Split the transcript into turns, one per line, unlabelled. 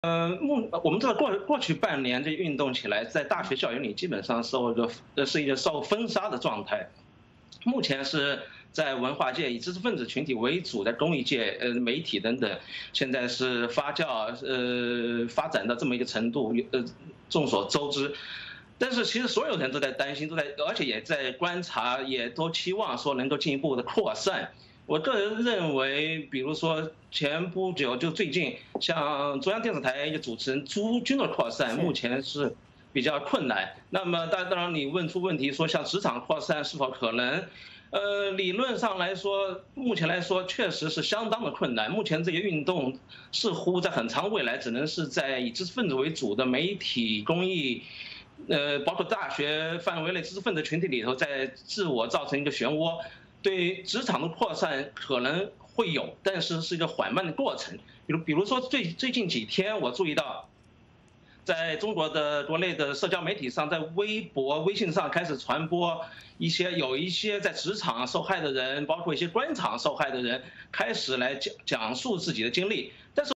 我们这个过去半年这运动起来，在大学校园里基本上是一个受封杀的状态。目前是在文化界以知识分子群体为主，在公益界、媒体等等，现在是发酵发展到这么一个程度，众所周知。但是其实所有人都在担心，而且也在观察，也都期望说能够进一步的扩散。我个人认为，比如说前不久就最近，像中央电视台一个主持人朱军的扩散，目前是比较困难。那么当然你问出问题说像职场扩散是否可能？理论上来说，目前来说确实是相当的困难。目前这些运动似乎在很长未来只能是在以知识分子为主的媒体、公益。包括大学范围内知识分子群体里头，在自我造成一个漩涡，对职场的扩散可能会有，但是是一个缓慢的过程。比如说最近几天，我注意到，在中国的国内的社交媒体上，在微博、微信上开始传播有一些在职场受害的人，包括一些官场受害的人，开始来讲述自己的经历，但是。